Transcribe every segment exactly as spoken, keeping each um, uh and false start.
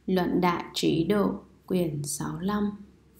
Luận Đại Trí Độ, quyển sáu mươi lăm.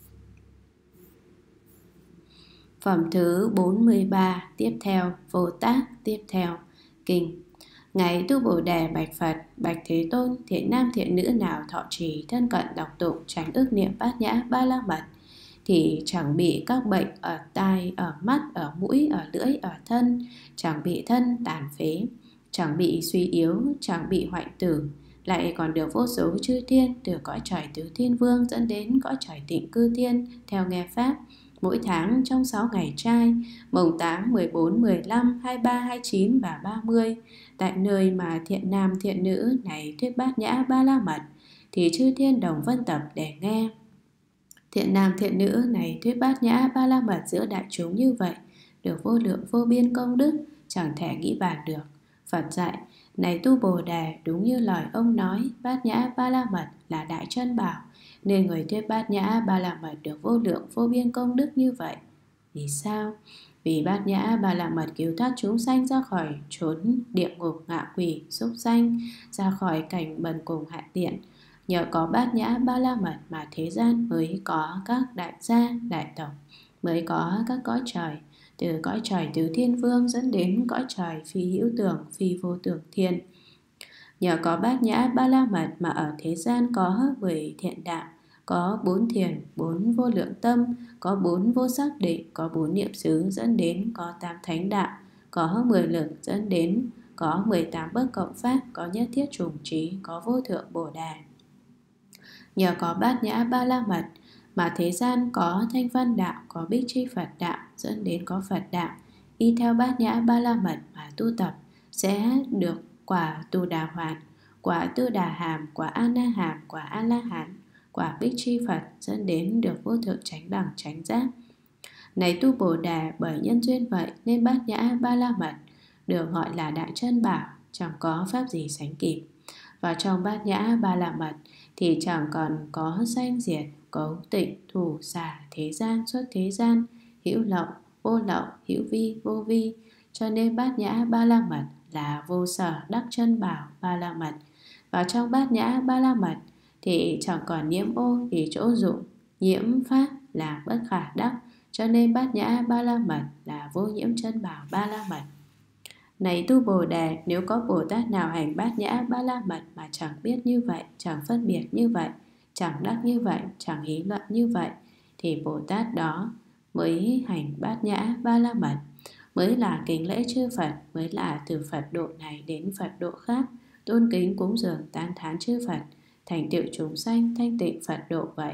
Phẩm thứ bốn mươi ba. Tiếp theo, Vô Tác. Tiếp theo, Kinh. Ngài Tu Bồ Đề bạch Phật: Bạch Thế Tôn, thiện nam thiện nữ nào thọ trì thân cận đọc tụng tránh ức niệm bát nhã ba la mật thì chẳng bị các bệnh ở tai, ở mắt, ở mũi, ở lưỡi, ở thân, chẳng bị thân tàn phế, chẳng bị suy yếu, chẳng bị hoại tử, lại còn được vô số chư thiên từ cõi trời tứ thiên vương dẫn đến cõi trời tịnh cư thiên theo nghe pháp. Mỗi tháng trong sáu ngày trai, mồng tám, mười bốn, mười lăm, hai mươi ba, hai mươi chín và ba mươi, tại nơi mà thiện nam thiện nữ này thuyết bát nhã ba la mật, thì chư thiên đồng vân tập để nghe. Thiện nam thiện nữ này thuyết bát nhã ba la mật giữa đại chúng như vậy, được vô lượng vô biên công đức, chẳng thể nghĩ bàn được. Phật dạy: Này Tu Bồ Đề, đúng như lời ông nói, bát nhã ba la mật là đại chân bảo, nên người thuyết bát nhã ba la mật được vô lượng vô biên công đức như vậy. Vì sao? Vì bát nhã ba la mật cứu thoát chúng sanh ra khỏi chốn địa ngục, ngạ quỷ, súc sanh, ra khỏi cảnh bần cùng hạ tiện. Nhờ có bát nhã ba la mật mà thế gian mới có các đại gia, đại tộc, mới có các cõi trời, từ cõi trời tứ thiên vương dẫn đến cõi trời phi hữu tưởng, phi vô tưởng thiên. Nhờ có bát nhã ba la mật mà ở thế gian có mười thiện đạo, có bốn thiền, bốn vô lượng tâm, có bốn vô sắc định, có bốn niệm xứ dẫn đến có tám thánh đạo, có mười lực dẫn đến có mười tám bất cộng pháp, có nhất thiết trùng trí, có vô thượng bồ đề. Nhờ có bát nhã ba la mật mà thế gian có thanh văn đạo, có bích chi Phật đạo dẫn đến có Phật đạo. Y theo bát nhã ba la mật mà tu tập sẽ được quả Tu Đà Hoàn, quả Tư Đà Hàm, quả A Na Hàm, quả A La Hán, quả bích chi Phật dẫn đến được vô thượng chánh đẳng chánh giác. Này Tu Bồ Đề, bởi nhân duyên vậy nên bát nhã ba la mật được gọi là đại chân bảo, chẳng có pháp gì sánh kịp. Và trong bát nhã ba la mật thì chẳng còn có sanh diệt, cấu tịnh, thủ xả, thế gian, xuất thế gian, hữu lậu, vô lậu, hữu vi, vô vi. Cho nên bát nhã ba la mật là vô sở đắc chân bảo ba la mật. Và trong bát nhã ba la mật thì chẳng còn nhiễm ô thì chỗ dụng, nhiễm pháp là bất khả đắc. Cho nên bát nhã ba la mật là vô nhiễm chân bảo ba la mật. Này Tu Bồ Đề, nếu có Bồ Tát nào hành bát nhã ba la mật mà chẳng biết như vậy, chẳng phân biệt như vậy, chẳng đắc như vậy, chẳng hí luận như vậy, thì Bồ Tát đó mới hành bát nhã ba la mật, mới là kính lễ chư Phật, mới là từ Phật độ này đến Phật độ khác, tôn kính cúng dường tán thán chư Phật, thành tựu chúng sanh thanh tịnh Phật độ vậy.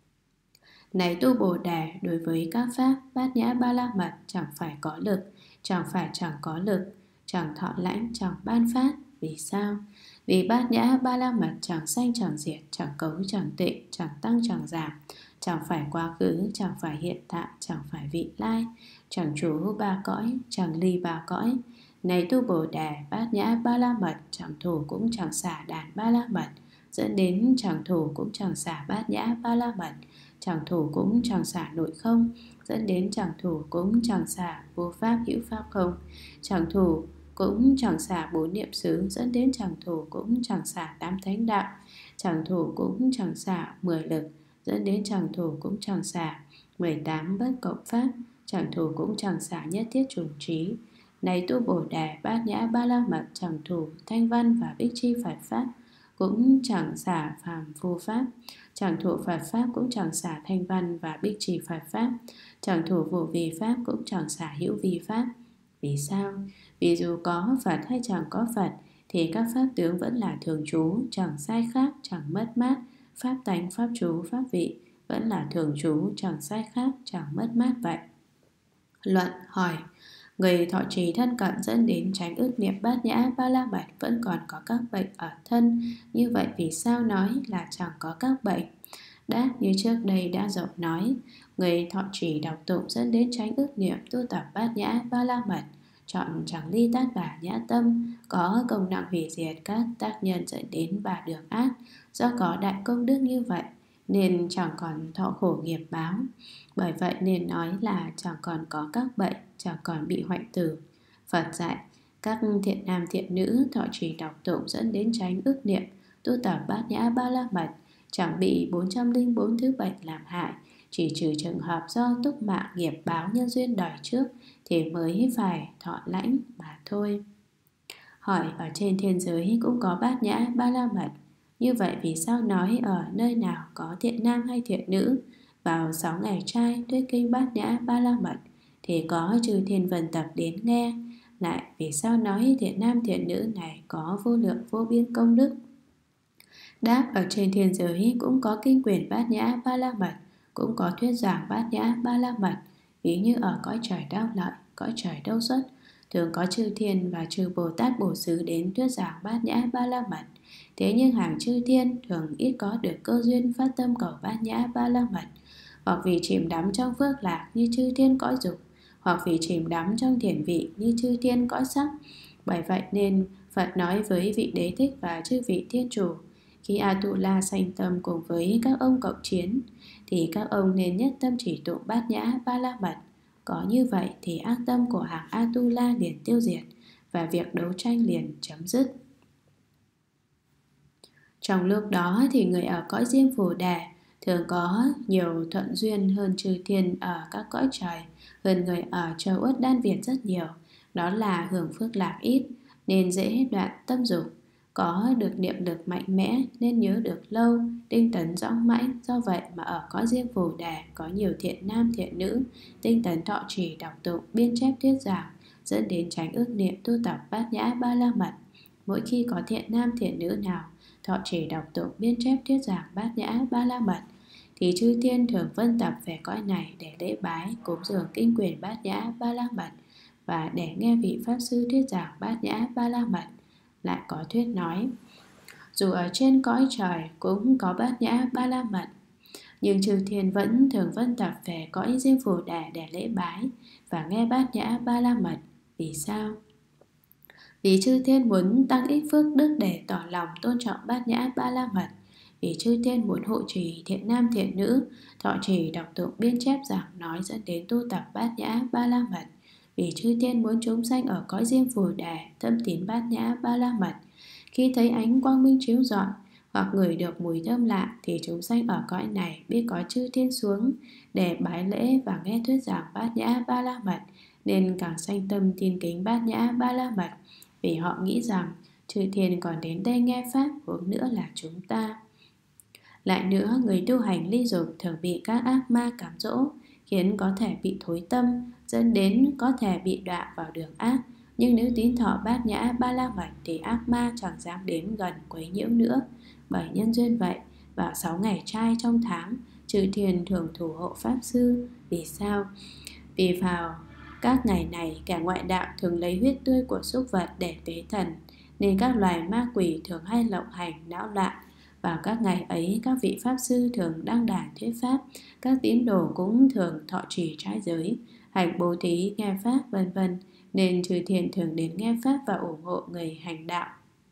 Này Tu Bồ Đề, đối với các pháp bát nhã ba la mật chẳng phải có lực, chẳng phải chẳng có lực, chẳng thọ lãnh, chẳng ban phát. Vì sao? Vì bát nhã ba la mật chẳng sanh chẳng diệt, chẳng cấu chẳng tịnh, chẳng tăng chẳng giảm, chẳng phải quá khứ, chẳng phải hiện tại, chẳng phải vị lai, chẳng trú ba cõi, chẳng ly ba cõi. Này Tu Bồ Đề, bát nhã ba la mật chẳng thủ cũng chẳng xả đàn ba la mật, dẫn đến chẳng thủ cũng chẳng xả bát nhã ba la mật, chẳng thủ cũng chẳng xả nội không, dẫn đến chẳng thủ cũng chẳng xả vô pháp hữu pháp không, chẳng thủ cũng chẳng xả bốn niệm xứ, dẫn đến chẳng thủ cũng chẳng xả tám thánh đạo, chẳng thủ cũng chẳng xả mười lực, dẫn đến chẳng thủ cũng chẳng xả mười tám bất cộng pháp, chẳng thủ cũng chẳng xả nhất thiết trùng trí. Này Tu Bồ Đề, bát nhã ba la mật chẳng thủ thanh văn và bích chi Phật pháp, cũng chẳng xả phàm vô pháp, chẳng thủ Phật pháp cũng chẳng xả thanh văn và bích trì Phật pháp, chẳng thủ vô vi pháp cũng chẳng xả hữu vi pháp. Vì sao? Vì dù có Phật hay chẳng có Phật thì các pháp tướng vẫn là thường trú, chẳng sai khác, chẳng mất mát. Pháp tánh, pháp trú, pháp vị vẫn là thường trú, chẳng sai khác, chẳng mất mát vậy. Luận hỏi: Người thọ trì thân cận dẫn đến tránh ức niệm bát nhã ba la mật vẫn còn có các bệnh ở thân, như vậy vì sao nói là chẳng có các bệnh? Đáp như trước đây đã rộng nói, người thọ trì đọc tụng dẫn đến tránh ức niệm tu tập bát nhã ba la mật, chọn chẳng ly tát bà nhã tâm, có công năng hủy diệt các tác nhân dẫn đến bà đường ác. Do có đại công đức như vậy nên chẳng còn thọ khổ nghiệp báo. Bởi vậy nên nói là chẳng còn có các bệnh, chẳng còn bị hoại tử. Phật dạy: Các thiện nam thiện nữ thọ trì đọc tụng dẫn đến tránh ức niệm, tu tập bát nhã ba la mật, chẳng bị bốn trăm lẻ bốn thứ bệnh làm hại, chỉ trừ trường hợp do túc mạng nghiệp báo nhân duyên đời trước thì mới phải thọ lãnh mà thôi. Hỏi ở trên thiên giới cũng có bát nhã ba la mật, như vậy vì sao nói ở nơi nào có thiện nam hay thiện nữ vào sáu ngày trai thuyết kinh bát nhã ba la mật thì có chư thiên vần tập đến nghe, lại vì sao nói thiện nam thiện nữ này có vô lượng vô biên công đức? Đáp, ở trên thiên giới cũng có kinh quyển bát nhã ba la mật, cũng có thuyết giảng bát nhã ba la mật, ví như ở cõi trời Đao Lợi, cõi trời Đâu Xuất, thường có chư thiên và chư Bồ Tát Bổ Xứ đến thuyết giảng bát nhã ba la mật. Thế nhưng hàng chư thiên thường ít có được cơ duyên phát tâm cầu bát nhã ba la mật, hoặc vì chìm đắm trong phước lạc như chư thiên cõi dục, hoặc vì chìm đắm trong thiền vị như chư thiên cõi sắc. Bởi vậy nên Phật nói với vị Đế Thích và chư vị thiên chủ, khi Atula sanh tâm cùng với các ông cộng chiến thì các ông nên nhất tâm chỉ tụng bát nhã ba la mật. Có như vậy thì ác tâm của hàng Atula liền tiêu diệt và việc đấu tranh liền chấm dứt. Trong lúc đó thì người ở cõi Diêm Phù Đề thường có nhiều thuận duyên hơn chư thiên ở các cõi trời, hơn người ở châu Uất Đan Việt rất nhiều. Đó là hưởng phước lạc ít nên dễ đoạn tâm dục, có được niệm lực mạnh mẽ nên nhớ được lâu, tinh tấn dõng mãnh. Do vậy mà ở cõi Diêm Phù Đề có nhiều thiện nam thiện nữ tinh tấn thọ trì đọc tụng biên chép thuyết giảng, dẫn đến tránh ước niệm tu tập bát nhã ba la mật. Mỗi khi có thiện nam thiện nữ nào thọ trì đọc tụng biên chép thuyết giảng bát nhã ba la mật thì chư thiên thường vân tập về cõi này để lễ bái cúng dường kinh quyển bát nhã ba la mật và để nghe vị pháp sư thuyết giảng bát nhã ba la mật. Lại có thuyết nói, dù ở trên cõi trời cũng có bát nhã ba la mật, nhưng chư thiên vẫn thường vân tập về cõi Diêm Phù Đề để lễ bái và nghe bát nhã ba la mật. Vì sao? Vì chư thiên muốn tăng ích phước đức để tỏ lòng tôn trọng bát nhã ba la mật. Vì chư thiên muốn hộ trì thiện nam thiện nữ, thọ trì đọc tụng biên chép giảng nói dẫn đến tu tập bát nhã ba la mật. Vì chư thiên muốn chúng sanh ở cõi Diêm Phù Đề thâm tín bát nhã ba la mật. Khi thấy ánh quang minh chiếu rọi hoặc ngửi được mùi thơm lạ thì chúng sanh ở cõi này biết có chư thiên xuống để bái lễ và nghe thuyết giảng bát nhã ba la mật, nên càng sanh tâm tin kính bát nhã ba la mật, vì họ nghĩ rằng chư thiên còn đến đây nghe pháp, huống nữa là chúng ta. Lại nữa, người tu hành ly dục thường bị các ác ma cám dỗ, khiến có thể bị thối tâm, dẫn đến có thể bị đọa vào đường ác. Nhưng nếu tín thọ bát nhã ba la mật thì ác ma chẳng dám đến gần quấy nhiễu nữa. Bởi nhân duyên vậy, vào sáu ngày trai trong tháng, chư thiên thường thủ hộ pháp sư. Vì sao? Vì vào các ngày này, kẻ ngoại đạo thường lấy huyết tươi của súc vật để tế thần, nên các loài ma quỷ thường hay lộng hành não loạn. Vào các ngày ấy, các vị pháp sư thường đăng đàn thuyết pháp, các tín đồ cũng thường thọ trì trai giới, hành bố thí, nghe pháp, vân vân, nên chư thiên thường đến nghe pháp và ủng hộ người hành đạo.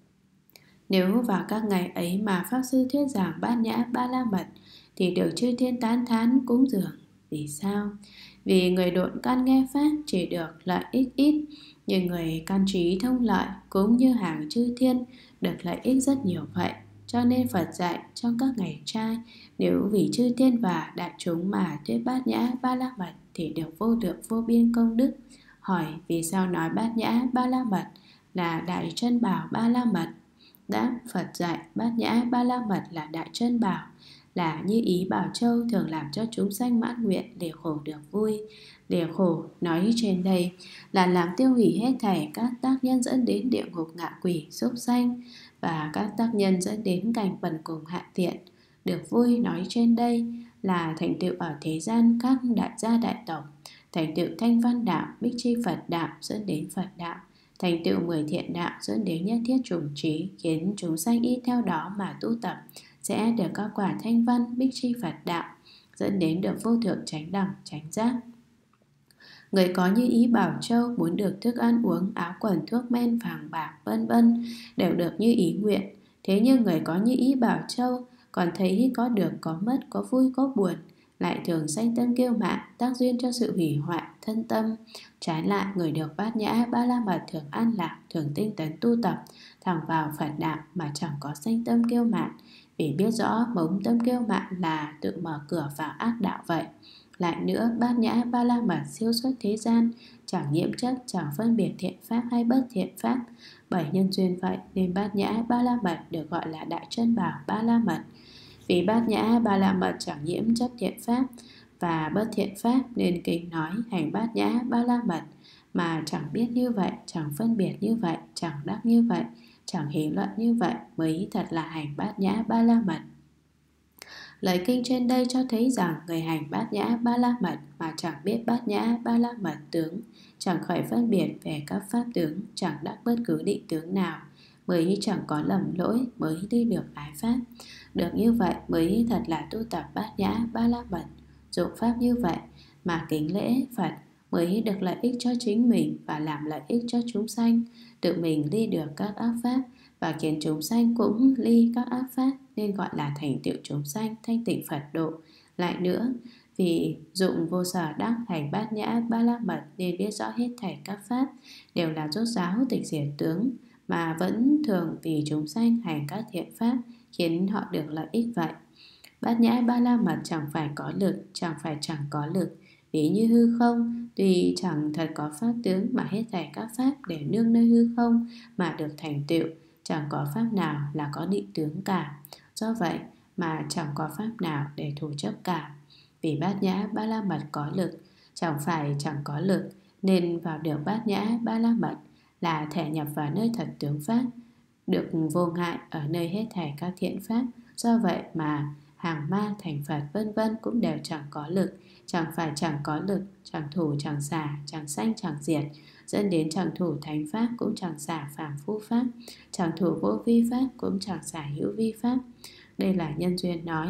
Nếu vào các ngày ấy mà pháp sư thuyết giảng bát nhã ba la mật thì được chư thiên tán thán cúng dường. Vì sao? Vì người độn căn nghe pháp chỉ được lợi ích ít, nhưng người căn trí thông lợi cũng như hàng chư thiên được lợi ích rất nhiều vậy. Cho nên Phật dạy trong các ngày trai, nếu vì chư thiên và đại chúng mà thuyết bát nhã ba la mật thì được vô lượng vô biên công đức. Hỏi vì sao nói bát nhã ba la mật là đại chân bảo ba la mật? Đáp, Phật dạy bát nhã ba la mật là đại chân bảo, là như ý Bảo Châu thường làm cho chúng sanh mãn nguyện, để khổ được vui. Để khổ nói trên đây là làm tiêu hủy hết thảy các tác nhân dẫn đến địa ngục ngạ quỷ súc sanh và các tác nhân dẫn đến cảnh bần cùng hạ tiện. Được vui nói trên đây là thành tựu ở thế gian các đại gia đại tộc, thành tựu thanh văn đạo, bích chi Phật đạo dẫn đến Phật đạo, thành tựu mười thiện đạo dẫn đến nhất thiết chủng trí, khiến chúng sanh y theo đó mà tu tập sẽ được các quả thanh văn, bích chi Phật đạo, dẫn đến được vô thượng chánh đẳng, chánh giác. Người có như ý Bảo Châu muốn được thức ăn uống, áo quần, thuốc men, vàng bạc, vân vân đều được như ý nguyện. Thế nhưng người có như ý Bảo Châu còn thấy có được, có mất, có vui, có buồn, lại thường sanh tâm kiêu mạn, tác duyên cho sự hủy hoại thân tâm. Trái lại, người được bát nhã ba la mật thường an lạc, thường tinh tấn tu tập, thẳng vào Phật đạo mà chẳng có sanh tâm kiêu mạn, vì biết rõ mống tâm kiêu mạn là tự mở cửa vào ác đạo vậy. Lại nữa, Bát Nhã Ba La Mật siêu xuất thế gian, chẳng nhiễm chất, chẳng phân biệt thiện pháp hay bất thiện pháp. Bởi nhân duyên vậy nên Bát Nhã Ba La Mật được gọi là Đại Chân Bảo Ba La Mật. Vì Bát Nhã Ba La Mật chẳng nhiễm chất thiện pháp và bất thiện pháp nên kinh nói hành Bát Nhã Ba La Mật, mà chẳng biết như vậy, chẳng phân biệt như vậy, chẳng đắc như vậy, chẳng hí luận như vậy mới thật là hành Bát Nhã Ba La Mật. Lời kinh trên đây cho thấy rằng người hành Bát Nhã Ba La Mật mà chẳng biết Bát Nhã Ba La Mật tướng, chẳng khỏi phân biệt về các pháp tướng, chẳng đắc bất cứ định tướng nào, mới chẳng có lầm lỗi, mới đi được ái pháp. Được như vậy mới thật là tu tập Bát Nhã Ba La Mật. Dụng pháp như vậy mà kính lễ Phật mới được lợi ích cho chính mình và làm lợi ích cho chúng sanh. Tự mình ly được các ác pháp và khiến chúng sanh cũng ly các ác pháp, nên gọi là thành tựu chúng sanh thanh tịnh Phật độ. Lại nữa, vì dụng vô sở đắc hành Bát Nhã Ba La Mật nên biết rõ hết thảy các pháp đều là rốt ráo tịch diệt tướng, mà vẫn thường vì chúng sanh hành các thiện pháp khiến họ được lợi ích vậy. Bát Nhã Ba La Mật chẳng phải có lực, chẳng phải chẳng có lực. Ví như hư không, tuy chẳng thật có pháp tướng mà hết thảy các pháp đều nương nơi hư không mà được thành tựu, chẳng có pháp nào là có định tướng cả. Do vậy mà chẳng có pháp nào để thủ chấp cả. Vì Bát Nhã Ba La Mật có lực, chẳng phải chẳng có lực, nên vào được Bát Nhã Ba La Mật là thể nhập vào nơi thật tướng pháp, được vô ngại ở nơi hết thảy các thiện pháp. Do vậy mà hàng ma thành Phật vân vân cũng đều chẳng có lực, chẳng phải chẳng có lực, chẳng thủ chẳng xả, chẳng sanh chẳng diệt, dẫn đến chẳng thủ thánh pháp cũng chẳng xả phàm phu pháp, chẳng thủ vô vi pháp cũng chẳng xả hữu vi pháp. Đây là nhân duyên nói.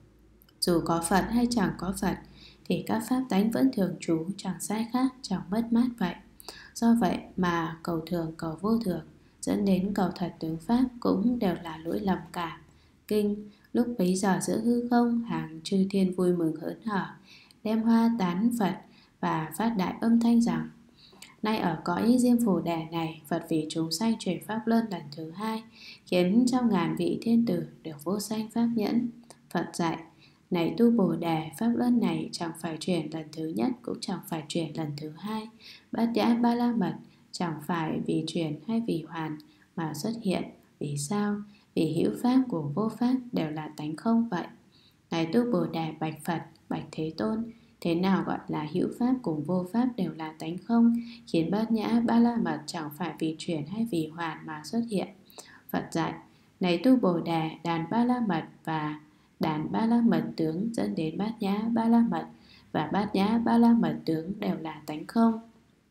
Dù có Phật hay chẳng có Phật thì các pháp tánh vẫn thường trú, chẳng sai khác, chẳng mất mát vậy. Do vậy mà cầu thường cầu vô thường, dẫn đến cầu thật tướng pháp cũng đều là lỗi lầm cả. Kinh: lúc bấy giờ giữa hư không, hàng chư thiên vui mừng hớn hở, đem hoa tán Phật và phát đại âm thanh rằng: nay ở cõi Diêm Phù Đề này, Phật vì chúng sanh chuyển pháp luân lần thứ hai, khiến trăm ngàn vị thiên tử được vô sanh pháp nhẫn. Phật dạy: này tu Bồ Đề, pháp luân này chẳng phải chuyển lần thứ nhất, cũng chẳng phải chuyển lần thứ hai. Bát Nhã Ba La Mật chẳng phải vì chuyển hay vì hoàn mà xuất hiện. Vì sao? Vì hữu pháp của vô pháp đều là tánh không vậy. Này tu Bồ Đề, bạch Phật, bạch Thế Tôn, thế nào gọi là hữu pháp cùng vô pháp đều là tánh không, khiến Bát Nhã Ba La Mật chẳng phải vì chuyển hay vì hoàn mà xuất hiện? Phật dạy: này tu Bồ Đề, đàn Ba La Mật và đàn Ba La Mật tướng dẫn đến Bát Nhã Ba La Mật, và Bát Nhã Ba La Mật tướng đều là tánh không.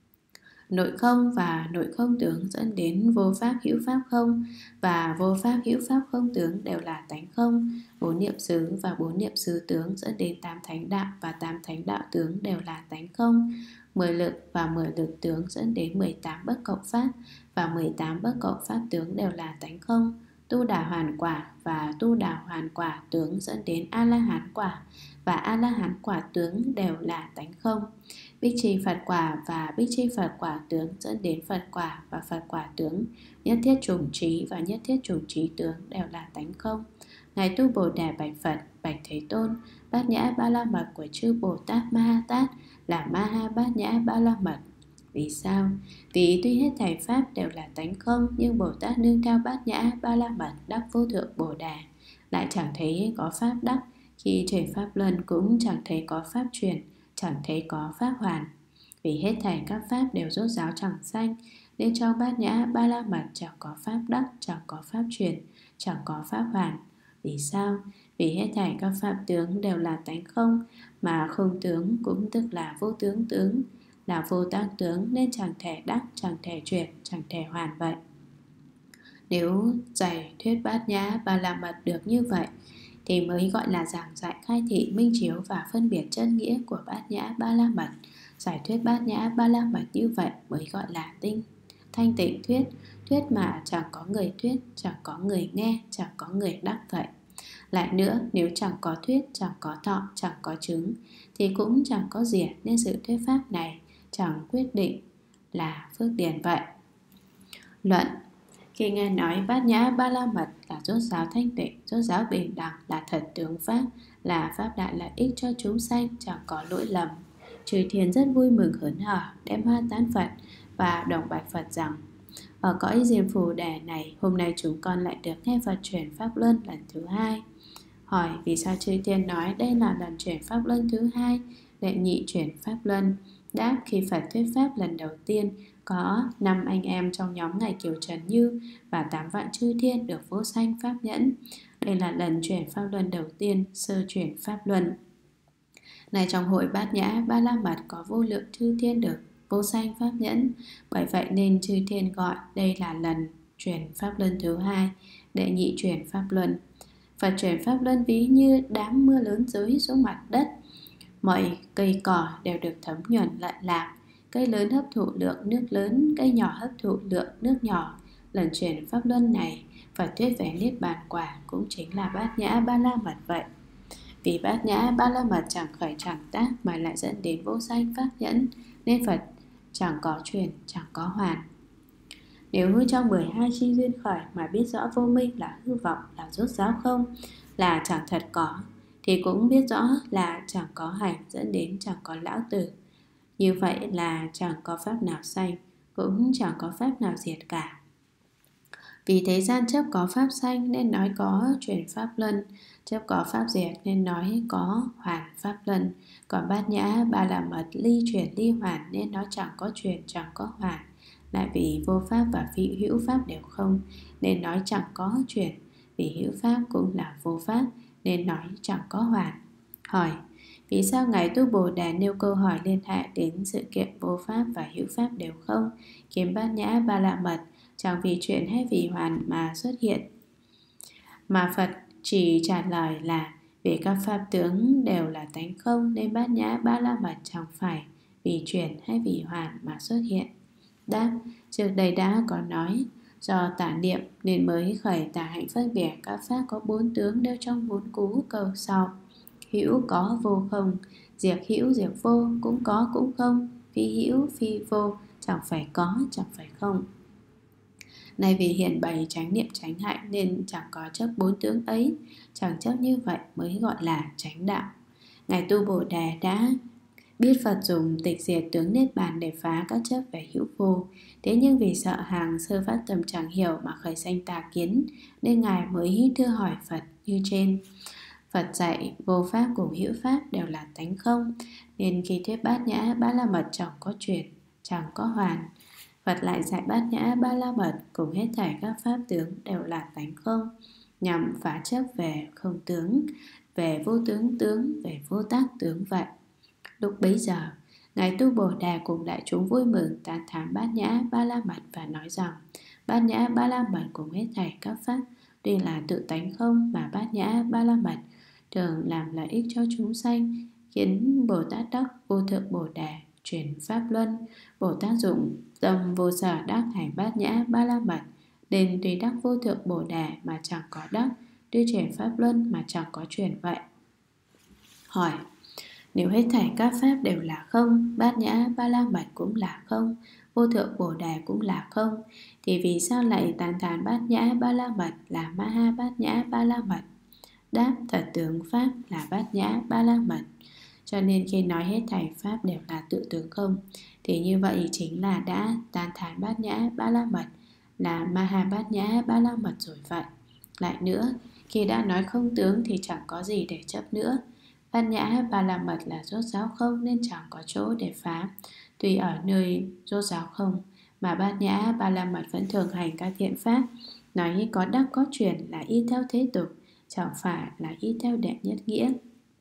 Nội không và nội không tướng dẫn đến vô pháp hữu pháp không, và vô pháp hữu pháp không tướng đều là tánh không. Bốn niệm xứ và bốn niệm xứ tướng dẫn đến tám thánh đạo và tám thánh đạo tướng đều là tánh không. Mười lực và mười lực tướng dẫn đến mười tám bất cộng pháp và mười tám bất cộng pháp tướng đều là tánh không. Tu đà hoàn quả và tu đà hoàn quả tướng dẫn đến a la hán quả và a la hán quả tướng đều là tánh không. Bích chi Phật quả và bích chi Phật quả tướng dẫn đến Phật quả và Phật quả tướng, nhất thiết chủng trí và nhất thiết chủng trí tướng đều là tánh không. Ngài tu Bồ Đề, bạch Phật, bạch Thế Tôn, Bát Nhã Ba La Mật của chư Bồ Tát Ma Ha Tát là Ma Ha Bát Nhã Ba La Mật. Vì sao? Vì tuy hết thảy pháp đều là tánh không, nhưng Bồ Tát nương theo Bát Nhã Ba La Mật đắc vô thượng Bồ Đề, lại chẳng thấy có pháp đắc. Khi chuyển pháp luân cũng chẳng thấy có pháp chuyển, chẳng thấy có pháp hoàn. Vì hết thảy các pháp đều rốt ráo chẳng sanh, nên trong Bát Nhã Ba La Mật chẳng có pháp đắc, chẳng có pháp chuyển, chẳng có pháp hoàn. Vì sao? Vì hết thảy các pháp tướng đều là tánh không, mà không tướng cũng tức là vô tướng tướng, là vô tác tướng, nên chẳng thể đắc, chẳng thể chuyển, chẳng thể hoàn vậy. Nếu giải thuyết Bát Nhã Ba La Mật được như vậy thì mới gọi là giảng dạy khai thị minh chiếu và phân biệt chân nghĩa của Bát Nhã Ba La Mật. Giải thuyết Bát Nhã Ba La Mật như vậy mới gọi là tinh thanh tịnh thuyết. Thuyết mà chẳng có người thuyết, chẳng có người nghe, chẳng có người đắc vậy. Lại nữa, nếu chẳng có thuyết, chẳng có thọ, chẳng có chứng thì cũng chẳng có diệt, nên sự thuyết pháp này chẳng quyết định là phước điền vậy. Luận: Khi nghe nói Bát Nhã Ba La Mật là rốt ráo thanh tịnh, rốt ráo bình đẳng, là thật tướng pháp, là pháp đại lợi ích cho chúng sanh, chẳng có lỗi lầm, Chư Thiên rất vui mừng hớn hở, đem hoa tán Phật và đồng bạch Phật rằng: ở cõi Diêm Phù Đề này, hôm nay chúng con lại được nghe Phật truyền Pháp Luân lần thứ hai. Hỏi vì sao Chư Thiên nói đây là lần truyền Pháp Luân thứ hai, đệ nhị truyền Pháp Luân? Đáp: khi Phật thuyết Pháp lần đầu tiên, có năm anh em trong nhóm Ngài Kiều Trần Như và tám vạn chư thiên được vô sanh Pháp nhẫn. Đây là lần truyền Pháp Luân đầu tiên, sơ truyền Pháp Luân. Này trong hội Bát Nhã Ba La Mật có vô lượng chư thiên được vô sanh Pháp nhẫn. Bởi vậy nên chư thiên gọi đây là lần truyền Pháp Luân thứ hai, đệ nhị truyền Pháp Luân. Phật truyền Pháp Luân ví như đám mưa lớn rơi xuống mặt đất. Mọi cây cỏ đều được thấm nhuần lận lạc. Cây lớn hấp thụ lượng nước lớn, cây nhỏ hấp thụ lượng nước nhỏ. Lần truyền Pháp Luân này, Phật thuyết về Niết Bàn quả cũng chính là Bát Nhã Ba La Mật vậy. Vì Bát Nhã Ba La Mật chẳng khởi chẳng tác mà lại dẫn đến vô sanh Pháp nhẫn, nên Phật chẳng có truyền, chẳng có hoàn. Nếu hư trong mười hai chi duyên khởi mà biết rõ vô minh là hư vọng, là rốt ráo không, là chẳng thật có, thì cũng biết rõ là chẳng có hành, dẫn đến chẳng có lão tử. Như vậy là chẳng có pháp nào sanh, cũng chẳng có pháp nào diệt cả. Vì thế gian chấp có pháp sanh nên nói có truyền Pháp Luân, chấp có pháp diệt nên nói có hoàn Pháp Luân. Còn Bát Nhã Ba La Mật ly truyền ly hoàn nên nói chẳng có truyền, chẳng có hoàn. Lại vì vô pháp và phi hữu pháp đều không nên nói chẳng có truyền, vì hữu pháp cũng là vô pháp nên nói chẳng có hoàn. Hỏi vì sao Ngài Tu Bồ Đề nêu câu hỏi liên hệ đến sự kiện vô pháp và hữu pháp đều không, kiếm Bát Nhã Ba La Mật chẳng vì truyền hay vì hoàn mà xuất hiện? Mà Phật chỉ trả lời là vì các pháp tướng đều là tánh không, nên Bát Nhã Ba La Mật chẳng phải vì truyền hay vì hoàn mà xuất hiện. Đáp: trước đây đã có nói, do tả niệm nên mới khởi tả hạnh phân biệt các pháp có bốn tướng đều trong bốn cú câu sau. Hữu có vô không, diệt hữu diệt vô, cũng có cũng không, phi hữu phi vô, chẳng phải có chẳng phải không. Này vì hiện bày chánh niệm chánh hạnh nên chẳng có chấp bốn tướng ấy, chẳng chấp như vậy mới gọi là chánh đạo. Ngài Tu Bồ Đề đã biết Phật dùng tịch diệt tướng Niết Bàn để phá các chấp về hữu vô. Thế nhưng vì sợ hàng sơ phát tâm chẳng hiểu mà khởi sanh tà kiến, nên Ngài mới thưa hỏi Phật như trên. Phật dạy vô pháp cùng hữu pháp đều là tánh không, nên khi thuyết Bát Nhã Ba La Mật chẳng có truyền, chẳng có hoàn. Phật lại dạy Bát Nhã Ba La Mật cùng hết thảy các pháp tướng đều là tánh không, nhằm phá chấp về không tướng, về vô tướng tướng, về vô tác tướng vậy. Lúc bấy giờ, Ngài Tu Bồ Đề cùng đại chúng vui mừng tán thán Bát Nhã Ba La Mật và nói rằng: Bát Nhã Ba La Mật cùng hết thảy các pháp tuy là tự tánh không, mà Bát Nhã Ba La Mật thường làm lợi ích cho chúng sanh, khiến Bồ Tát đắc vô thượng Bồ Đề truyền Pháp Luân. Bồ Tát dụng tâm vô sở đắc hành Bát Nhã Ba La Mật, nên tuy đắc vô thượng Bồ Đề mà chẳng có đắc, tuy truyền Pháp Luân mà chẳng có truyền vậy. Hỏi nếu hết thảy các pháp đều là không, Bát Nhã Ba La Mật cũng là không, vô thượng Bồ Đề cũng là không, thì vì sao lại tán thán Bát Nhã Ba La Mật là Ma Ha Bát Nhã Ba La Mật? Đáp: thật tướng pháp là Bát Nhã Ba La Mật. Cho nên khi nói hết thảy pháp đều là tự tướng không, thì như vậy chính là đã tán thán Bát Nhã Ba La Mật là Ma Ha Bát Nhã Ba La Mật rồi vậy. Lại nữa, khi đã nói không tướng thì chẳng có gì để chấp nữa. Bát Nhã Ba La Mật là rốt ráo không nên chẳng có chỗ để phá. Tuy ở nơi rốt ráo không mà Bát Nhã Ba La Mật vẫn thường hành các thiện pháp, nói có đắc có truyền là y theo thế tục, chẳng phải là y theo đệ nhất nghĩa.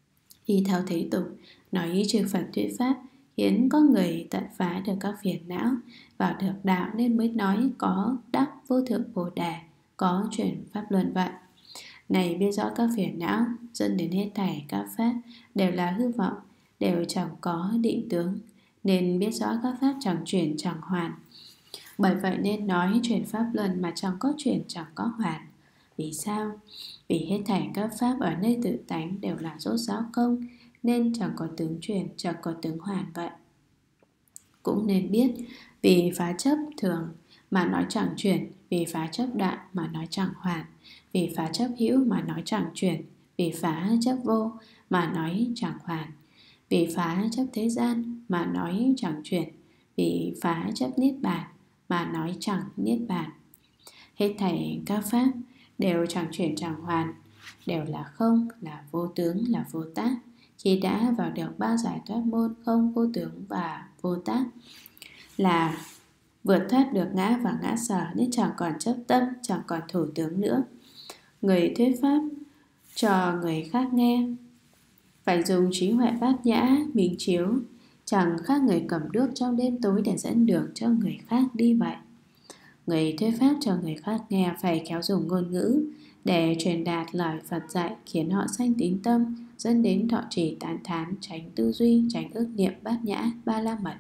Y theo thế tục nói y trừ Phật thuyết pháp, khiến có người tận phá được các phiền não, vào được đạo nên mới nói có đắc vô thượng Bồ Đề, có truyền Pháp Luân vậy. Này biết rõ các phiền não dẫn đến hết thảy các pháp đều là hư vọng, đều chẳng có định tướng, nên biết rõ các pháp chẳng chuyển chẳng hoàn. Bởi vậy nên nói truyền Pháp Luân mà chẳng có chuyển chẳng có hoàn. Vì sao? Vì hết thảy các pháp ở nơi tự tánh đều là rốt ráo không, nên chẳng có tướng chuyển, chẳng có tướng hoàn vậy. Cũng nên biết vì phá chấp thường mà nói chẳng chuyển, vì phá chấp đại mà nói chẳng hoàn, vì phá chấp hữu mà nói chẳng chuyển, vì phá chấp vô mà nói chẳng hoàn, vì phá chấp thế gian mà nói chẳng chuyển, vì phá chấp niết bàn mà nói chẳng niết bàn. Hết thảy các pháp đều chẳng chuyển chẳng hoàn, đều là không, là vô tướng, là vô tác. Khi đã vào được ba giải thoát môn không, vô tướng và vô tác, là vượt thoát được ngã và ngã sở, nên chẳng còn chấp tâm, chẳng còn thủ tướng nữa. Người thuyết pháp cho người khác nghe phải dùng trí huệ bát nhã minh chiếu, chẳng khác người cầm đuốc trong đêm tối để dẫn đường cho người khác đi vậy. Người thuyết pháp cho người khác nghe phải khéo dùng ngôn ngữ để truyền đạt lời Phật dạy, khiến họ sanh tín tâm, dẫn đến thọ trì tán thán, tránh tư duy, tránh ước niệm bát nhã ba la mật.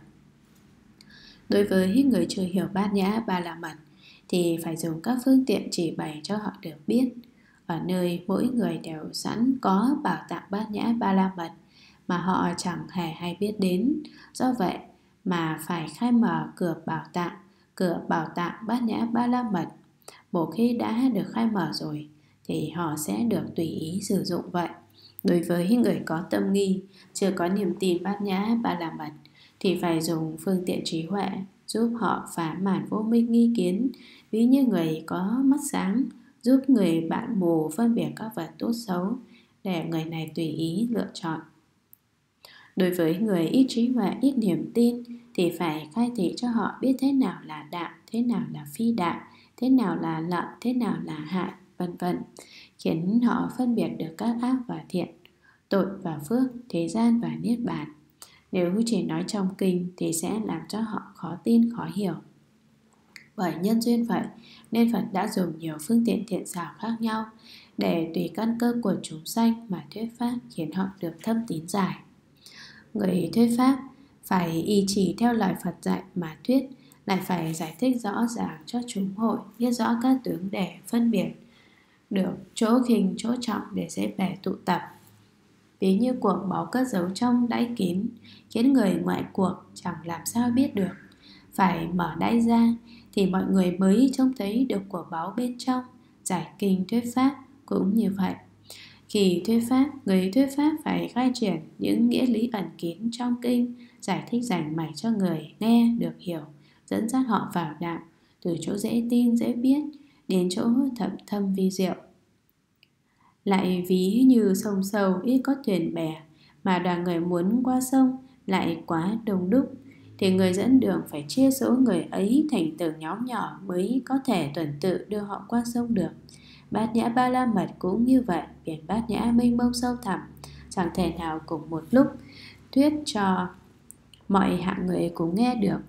Đối với người chưa hiểu bát nhã ba la mật thì phải dùng các phương tiện chỉ bày cho họ được biết. Ở nơi mỗi người đều sẵn có bảo tạng bát nhã ba la mật mà họ chẳng hề hay biết đến. Do vậy mà phải khai mở cửa bảo tạng, cửa bảo tạng bát nhã ba la mật. Một khi đã được khai mở rồi thì họ sẽ được tùy ý sử dụng vậy. Đối với người có tâm nghi, chưa có niềm tin bát nhã ba la mật thì phải dùng phương tiện trí huệ giúp họ phá màn vô minh nghi kiến. Ví như người có mắt sáng giúp người bạn mù phân biệt các vật tốt xấu, để người này tùy ý lựa chọn. Đối với người ít trí huệ, ít niềm tin thì phải khai thị cho họ biết thế nào là đạo, thế nào là phi đạo, thế nào là lợi, thế nào là hại, vân vân, khiến họ phân biệt được các ác và thiện, tội và phước, thế gian và niết bàn. Nếu chỉ nói trong kinh thì sẽ làm cho họ khó tin, khó hiểu. Bởi nhân duyên vậy nên Phật đã dùng nhiều phương tiện thiện xảo khác nhau để tùy căn cơ của chúng sanh mà thuyết pháp, khiến họ được thâm tín giải. Người thuyết pháp phải y chỉ theo lời Phật dạy mà thuyết, lại phải giải thích rõ ràng cho chúng hội, biết rõ các tướng để phân biệt được chỗ khinh chỗ trọng để dễ bề tụ tập. Ví như cuộc báu cất giấu trong đáy kín, khiến người ngoại cuộc chẳng làm sao biết được. Phải mở đáy ra thì mọi người mới trông thấy được của báu bên trong. Giải kinh thuyết pháp cũng như vậy. Khi thuyết pháp, người thuyết pháp phải khai triển những nghĩa lý ẩn kín trong kinh, giải thích rành mạch cho người nghe được hiểu, dẫn dắt họ vào đạo, từ chỗ dễ tin dễ biết đến chỗ thâm thâm vi diệu. Lại ví như sông sâu ít có thuyền bè, mà đoàn người muốn qua sông lại quá đông đúc, thì người dẫn đường phải chia số người ấy thành từng nhóm nhỏ mới có thể tuần tự đưa họ qua sông được. Bát nhã ba la mật cũng như vậy, biển bát nhã mênh mông sâu thẳm, chẳng thể nào cùng một lúc thuyết cho mọi hạng người cùng nghe được.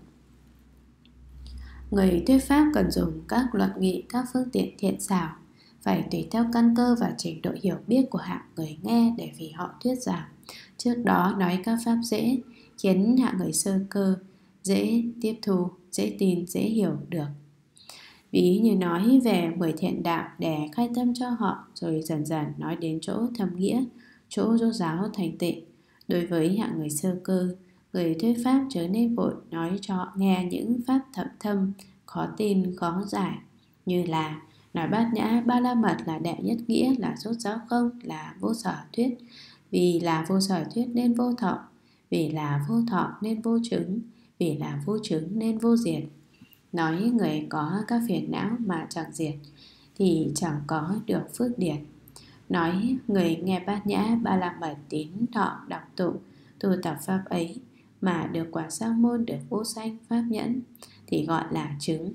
Người thuyết pháp cần dùng các luận nghị, các phương tiện thiện xảo, phải tùy theo căn cơ và trình độ hiểu biết của hạng người nghe để vì họ thuyết giảng. Trước đó nói các pháp dễ, khiến hạng người sơ cơ dễ tiếp thu, dễ tin, dễ hiểu được. Ví như nói về mười thiện đạo để khai tâm cho họ, rồi dần dần nói đến chỗ thâm nghĩa, chỗ rốt ráo thành tịnh. Đối với hạng người sơ cơ, người thuyết pháp chớ nên vội nói cho họ nghe những pháp thậm thâm, khó tin, khó giải, như là nói bát nhã ba la mật là đệ nhất nghĩa, là rốt ráo không, là vô sở thuyết. Vì là vô sở thuyết nên vô thọ, vì là vô thọ nên vô chứng, vì là vô chứng nên vô diệt. Nói người có các phiền não mà chẳng diệt thì chẳng có được phước điển. Nói người nghe bát nhã ba la mật tín thọ đọc tụng tu tập pháp ấy mà được quả sa môn, được vô sanh pháp nhẫn thì gọi là chứng.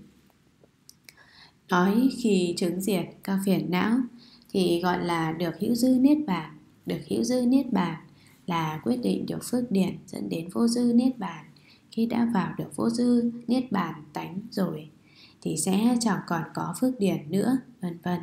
Nói khi chứng diệt các phiền não thì gọi là được hữu dư niết bàn. Được hữu dư niết bàn là quyết định được phước điển dẫn đến vô dư niết bàn. Khi đã vào được vô dư niết bàn tánh rồi thì sẽ chẳng còn có phước điển nữa, vân vân.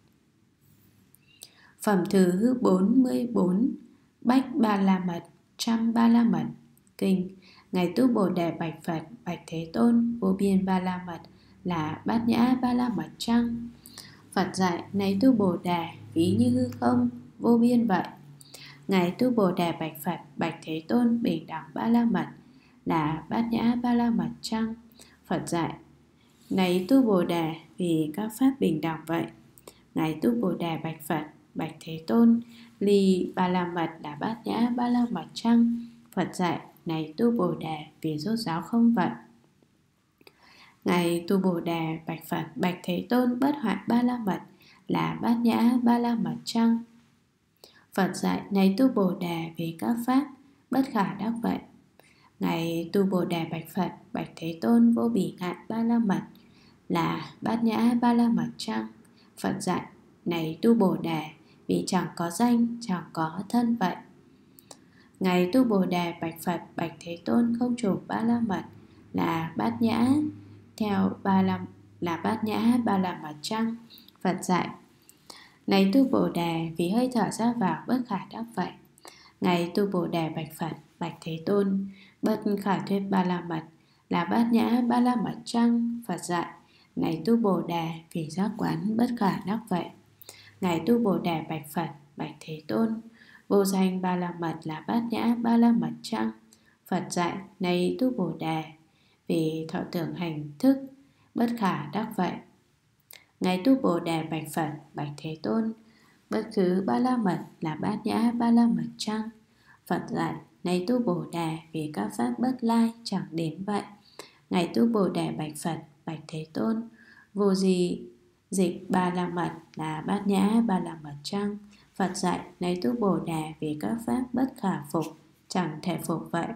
Phẩm thứ bốn mươi bốn, Bách Ba La Mật, Trăm Ba La Mật. Kinh. Ngài Tu Bồ Đề bạch Phật: Bạch Thế Tôn, vô biên ba la mật là bát nhã ba la mật chăng? Phật dạy: Này Tu Bồ Đề, ví như hư không vô biên vậy. Ngài Tu Bồ Đề bạch Phật: Bạch Thế Tôn, bình đẳng ba la mật là bát nhã ba la mật chăng? Phật dạy: Này Tu Bồ Đề, vì các pháp bình đẳng vậy. Ngài Tu Bồ Đề bạch Phật: Bạch Thế Tôn, ly ba la mật là bát nhã ba la mật chăng? Phật dạy: Này Tu Bồ Đề, vì rốt ráo không vậy. Ngài Tu Bồ Đề bạch Phật: Bạch Thế Tôn, bất hoại ba la mật là bát nhã ba la mật chăng? Phật dạy: Này Tu Bồ Đề, vì các pháp bất khả đắc vậy. Ngài Tu Bồ Đề bạch Phật: Bạch Thế Tôn, vô bỉ ngạn ba la mật là bát nhã ba la mật chăng? Phật dạy: Này Tu Bồ Đề, vì chẳng có danh, chẳng có thân vậy. Ngài Tu Bồ Đề bạch Phật: Bạch Thế Tôn, không trùng ba la mật là bát nhã theo ba la là bát nhã ba la mật chăng? Phật dạy: Này Tu Bồ Đề, vì hơi thở ra vào bất khả đắc vậy. Ngài Tu Bồ Đề bạch Phật: Bạch Thế Tôn, bất khả thuyết ba la mật là bát nhã ba la mật chăng? Phật dạy: Này Tu Bồ Đề, vì giác quán bất khả đắc vậy. Ngài Tu Bồ Đề bạch Phật: Bạch Thế Tôn, vô danh ba la mật là bát nhã ba la mật chăng? Phật dạy: Này Tu Bồ Đề, vì thọ tưởng hành thức bất khả đắc vậy. Ngài Tu Bồ Đề bạch Phật: Bạch Thế Tôn, bất cứ ba la mật là bát nhã ba la mật chăng? Phật dạy: Này Tu Bồ Đề, vì các pháp bất lai chẳng đến vậy. Ngài Tu Bồ Đề bạch Phật: Bạch Thế Tôn, vô gì dịch ba la mật là bát nhã ba la mật chăng? Phật dạy: Này Tu Bồ Đề, vì các pháp bất khả phục chẳng thể phục vậy.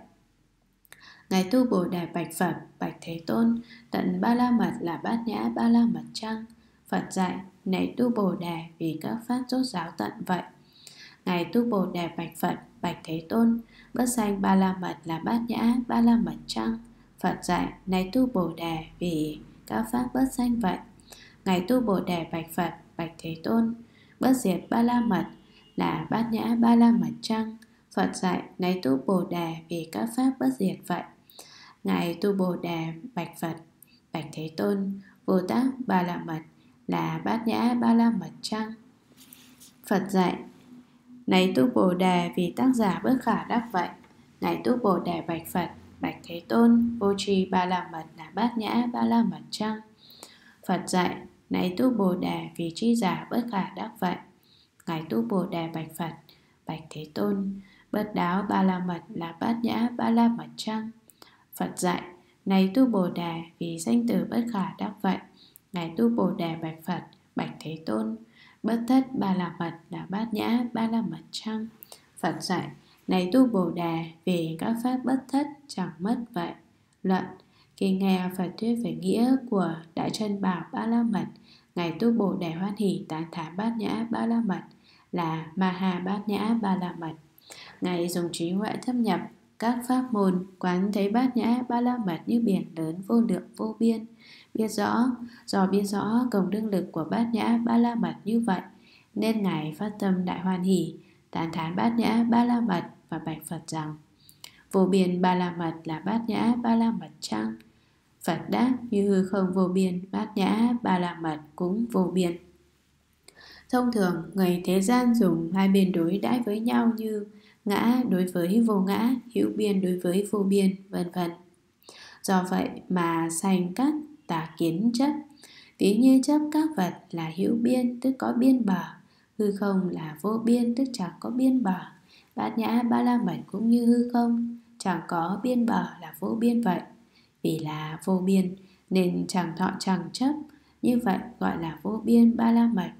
Ngài Tu Bồ Đề bạch Phật: Bạch Thế Tôn, tận ba la mật là bát nhã ba la mật chăng? Phật dạy: Này Tu Bồ Đề, vì các pháp rốt ráo tận vậy. Ngài Tu Bồ Đề bạch Phật: Bạch Thế Tôn, bất sanh ba la mật là bát nhã ba la mật chăng? Phật dạy: Này Tu Bồ Đề, vì các pháp bất sanh vậy. Ngài Tu Bồ Đề bạch Phật: Bạch Thế Tôn, bất diệt ba la mật là bát nhã ba la mật chăng? Phật dạy: Này Tu Bồ Đề, vì các pháp bất diệt vậy. Ngài Tu Bồ Đề bạch Phật: Bạch Thế Tôn, vô tác ba la mật là bát nhã ba la mật chăng? Phật dạy: Này Tu Bồ Đề, vì tác giả bất khả đắc vậy. Ngài Tu Bồ Đề bạch Phật: Bạch Thế Tôn, vô tri ba la mật là bát nhã ba la mật chăng? Phật dạy: Này Tu Bồ Đề, vì tri giả bất khả đắc vậy. Ngài Tu Bồ Đề bạch Phật: Bạch Thế Tôn, bất đáo ba la mật là bát nhã ba la mật chăng? Phật dạy: Này Tu Bồ Đề, vì danh từ bất khả đắc vậy. Ngài Tu Bồ Đề bạch Phật: Bạch Thế Tôn, bất thất ba la mật là bát nhã ba la mật chăng? Phật dạy: Này Tu Bồ Đề, vì các pháp bất thất chẳng mất vậy. Luận: Khi nghe Phật thuyết về nghĩa của Đại Chân Bảo ba la mật, Ngài Tu Bồ Đề hoan hỷ tán thán bát nhã ba la mật là ma ha bát nhã ba la mật. Ngài dùng trí huệ thâm nhập các pháp môn, quán thấy bát nhã ba la mật như biển lớn vô lượng vô biên. Biết rõ, do biết rõ công đức lực của bát nhã ba la mật như vậy, nên Ngài phát tâm đại hoan hỷ, tán thán bát nhã ba la mật và bạch Phật rằng: Vô biên ba la mật là bát nhã ba la mật chăng? Phật đáp: Như hư không vô biên, bát nhã ba la mật cũng vô biên. Thông thường, người thế gian dùng hai bên đối đãi với nhau như ngã đối với vô ngã, hữu biên đối với vô biên, vân vân. Do vậy mà sanh các tà kiến chấp. Ví như chấp các vật là hữu biên, tức có biên bờ; hư không là vô biên, tức chẳng có biên bờ. Bát nhã ba la mật cũng như hư không, chẳng có biên bờ là vô biên vậy. Vì là vô biên nên chẳng thọ chẳng chấp, như vậy gọi là vô biên ba la mật.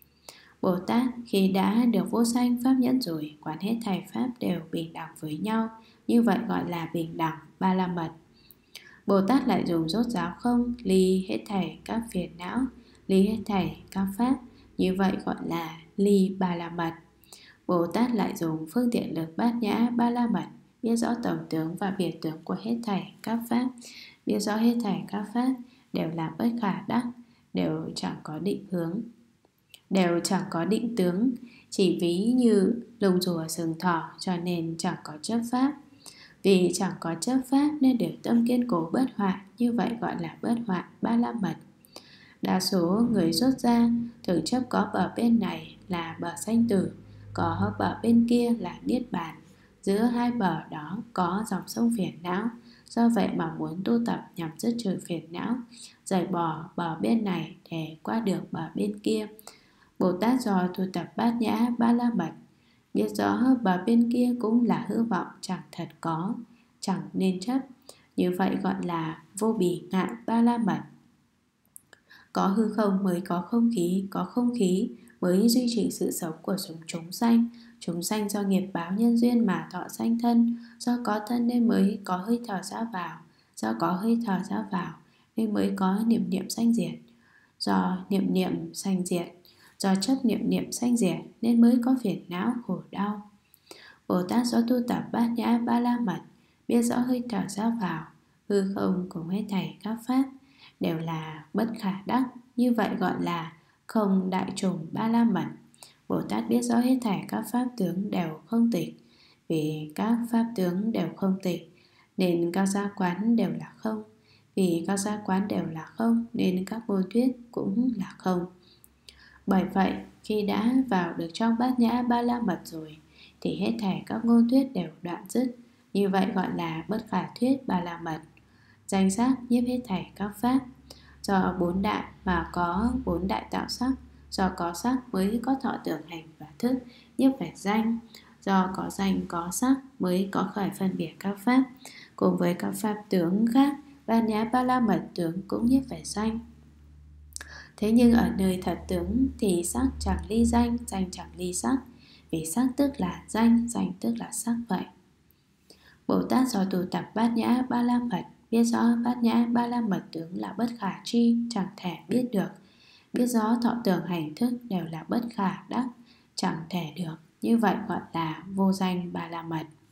Bồ Tát khi đã được vô sanh pháp nhẫn rồi, quán hết thảy pháp đều bình đẳng với nhau, như vậy gọi là bình đẳng ba la mật. Bồ Tát lại dùng rốt ráo không, ly hết thảy các phiền não, ly hết thảy các pháp, như vậy gọi là ly ba la mật. Bồ Tát lại dùng phương tiện lực bát nhã ba la mật, biết rõ tổng tướng và biệt tướng của hết thảy các pháp, biết rõ hết thảy các pháp đều là bất khả đắc, đều chẳng có định hướng, đều chẳng có định tướng, chỉ ví như lông rùa sừng thỏ, cho nên chẳng có chấp pháp. Vì chẳng có chấp pháp nên được tâm kiên cố bất hoại, như vậy gọi là bất hoại ba la mật. Đa số người xuất gia thường chấp có bờ bên này là bờ sanh tử, có bờ bên kia là niết bàn. Giữa hai bờ đó có dòng sông phiền não, Do vậy mà muốn tu tập nhằm dứt trừ phiền não, rời bỏ bờ bên này để qua được bờ bên kia. Bồ Tát do tu tập Bát Nhã Ba La Mật, biết rõ bờ bên kia cũng là hư vọng, chẳng thật có, chẳng nên chấp. Như vậy gọi là vô bỉ ngạn Ba La Mật. Có hư không mới có không khí, có không khí mới duy trì sự sống của chúng chúng sanh. Chúng sanh do nghiệp báo nhân duyên mà thọ sanh thân, do có thân nên mới có hơi thở ra vào, do có hơi thở ra vào nên mới có niệm niệm sanh diệt, do niệm niệm sanh diệt, do chấp niệm niệm sanh diệt nên mới có phiền não khổ đau. Bồ Tát do tu tập Bát Nhã Ba La Mật, biết rõ hơi thở ra vào, hư không cùng hết thảy các pháp đều là bất khả đắc. Như vậy gọi là không đại trùng Ba La Mật. Bồ Tát biết rõ hết thảy các pháp tướng đều không tịch. Vì các pháp tướng đều không tịch nên các giác quán đều là không. Vì các giác quán đều là không nên các ngôn thuyết cũng là không. Bởi vậy khi đã vào được trong Bát Nhã Ba La Mật rồi thì hết thảy các ngôn thuyết đều đoạn dứt. Như vậy gọi là bất khả thuyết Ba La Mật. Danh sắc nhiếp hết thảy các pháp. Do bốn đại mà có bốn đại tạo sắc. Do có sắc mới có thọ tưởng hành và thức, nhiếp về danh. Do có danh có sắc mới có khởi phân biệt các pháp. Cùng với các pháp tướng khác, Bát Nhã Ba La Mật tướng cũng nhiếp về danh. Thế nhưng ở nơi thật tướng thì sắc chẳng ly danh, danh chẳng ly sắc. Vì sắc tức là danh, danh tức là sắc vậy. Bồ Tát do tu tập Bát Nhã Ba La Mật, biết rõ Bát Nhã Ba La Mật tướng là bất khả tri, chẳng thể biết được. Biết rõ thọ tưởng hành thức đều là bất khả đắc, chẳng thể được. Như vậy gọi là vô danh Ba La Mật.